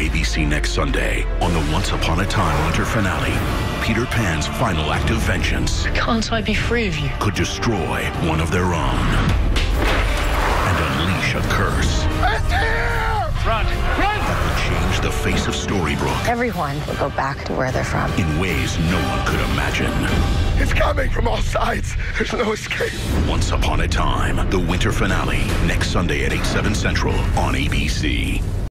ABC next Sunday. On the Once Upon a Time winter finale, Peter Pan's final act of vengeance Can't I be free of you? could destroy one of their own and unleash a curse Run! Run! that will change the face of Storybrooke Everyone will go back to where they're from. in ways no one could imagine. It's coming from all sides. There's no escape. Once Upon a Time, the winter finale, next Sunday at 8/7 Central on ABC.